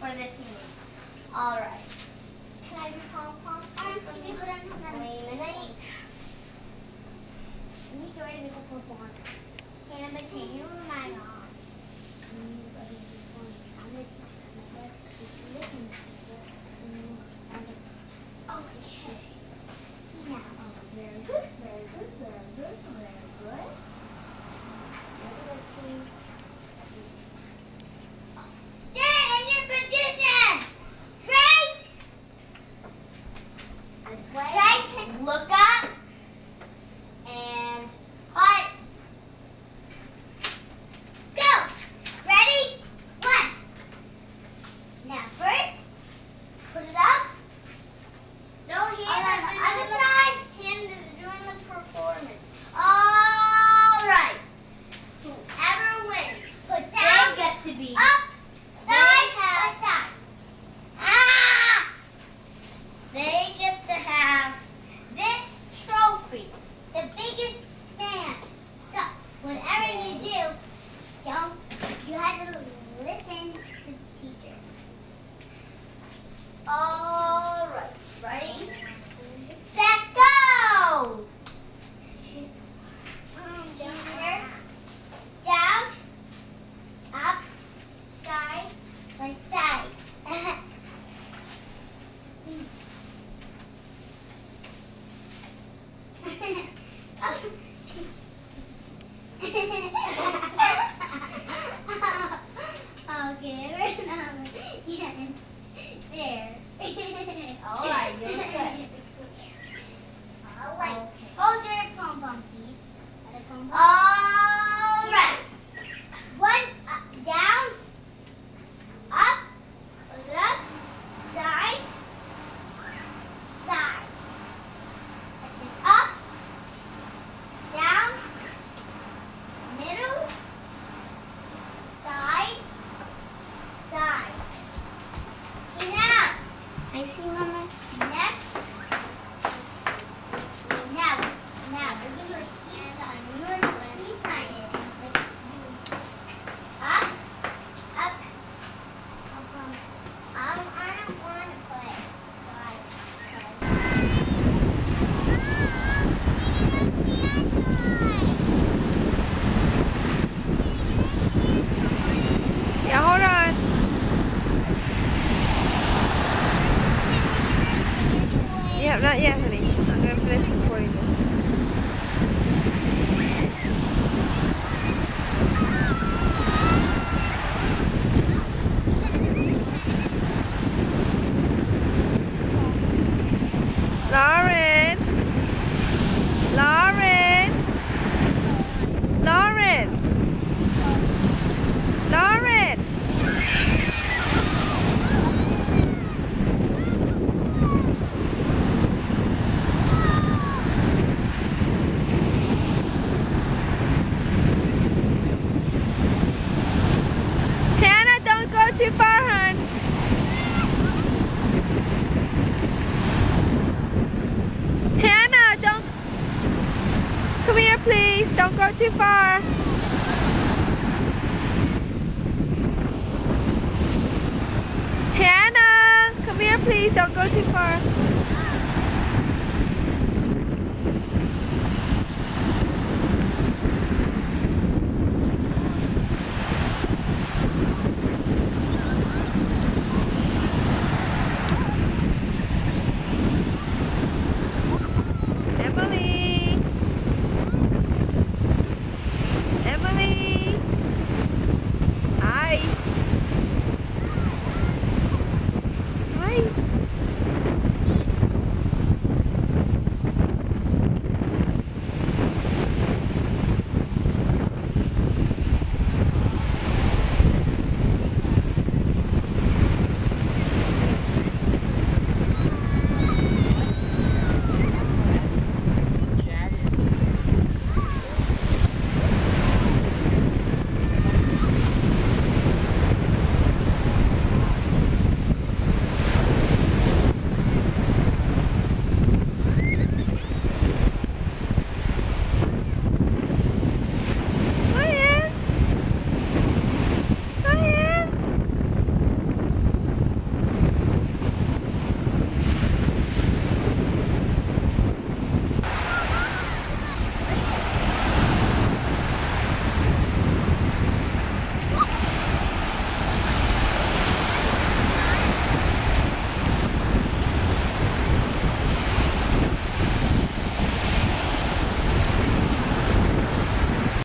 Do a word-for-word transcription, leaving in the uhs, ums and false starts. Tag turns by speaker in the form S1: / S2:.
S1: for the team. All right. Can I do pom pom? Wait a minute. You need to get ready to go perform. Okay, number ten. You were my mom. You need to go to the perform. I'm the teacher. Remember? If you listen to the teacher, I'm the teacher. Okay. Now, oh, very good, very good, very good, very good. Number two. Stand in your position. Straight. This way. Straight. Look up. And cut. Go. Ready? One. Now first, put it up. No hand on the other side. Hand is doing the performance. All right. Whoever wins, put down. They get to be up. Side by side. Ah! They get to have this trophy, the biggest fan. So, whatever you do, don't, you have to listen to the teacher. All right, ready, set, go! Junior, down, up, side by side. Okay, we're not. Yes, there. All right, you're good. All right. Okay. Hold your pom pom, please. All right. One up, down, up, hold it up, side, side. Up, down, middle, side, side. Okay, now, I see Mama. Next. Now, now we're going to do a key sign. We're going to do a key sign. Like, up, up, up, um, I don't want to play.
S2: Yeah, hold on. Yeah, not yet, honey. I'm going to finish recording this. Lauren! Lauren! Lauren! Lauren! Hannah, don't go too far, hon. Hannah, don't. Come here, please. Don't go too far. Hannah, come here, please. Don't go too far.